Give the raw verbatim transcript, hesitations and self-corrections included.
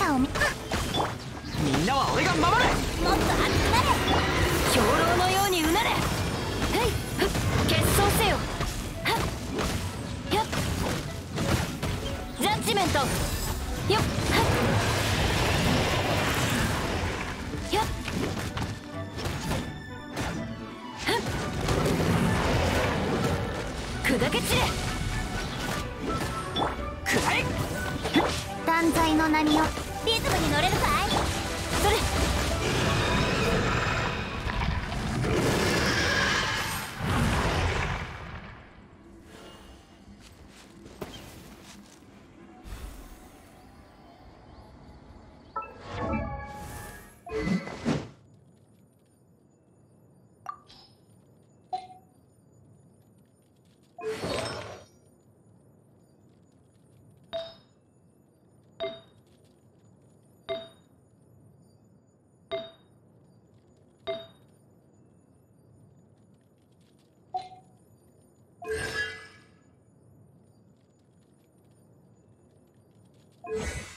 姿を見、 みんなは俺が守る。 もっと熱くなれ。 兵糧のようにうなれ。へいふっ結晶せよ。はっやっジャッジメントよっはっやっはっ砕け散れ。 くらえ。 断罪の名によリズムに乗れるかい。 それ you